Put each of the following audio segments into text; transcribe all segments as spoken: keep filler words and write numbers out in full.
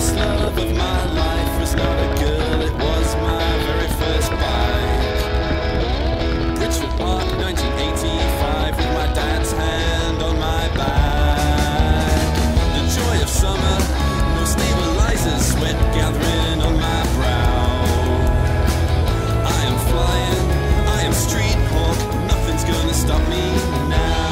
first love of my life was not a girl, it was my very first bike. Bridgeford Park, nineteen eighty-five, with my dad's hand on my back. The joy of summer, no stabilizers, sweat gathering on my brow. I am flying, I am street hawk, nothing's gonna stop me now.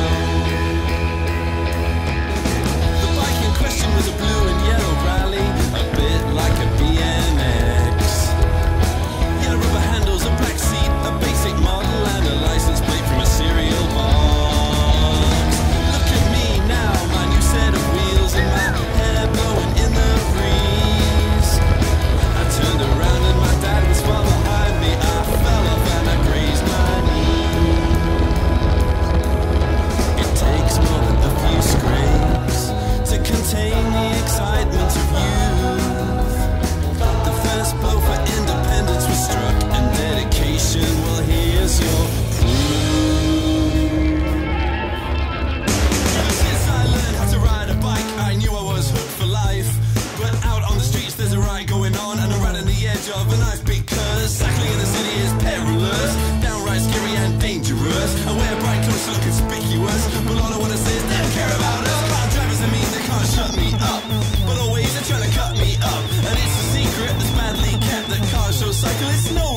The bike in question was a blue and yellow rally, a bit like a B M X. Yellow rubber handles, a black seat, a basic model, and a license plate from a cereal box. Look at me now, my new set of wheels, and my hair blowing in the breeze. I turned around and my dad was far behind me. I fell off and I grazed my knee. It takes more than a few scrapes to contain the excitement of youth. The first blow for independence was struck, and dedication, well, here's your proof. Ever since I learned how to ride a bike, I knew I was hooked for life. But out on the streets there's a riot going on, and I'm right on the edge of a knife, because cycling in the city is perilous, downright scary and dangerous. I wear bright clothes to look conspicuous, but all I wanna say is they don't care about us. Car drivers, I mean, they can't shut me up, but always they're trying to cut me up. And it's a secret that's badly kept that cars show cyclists know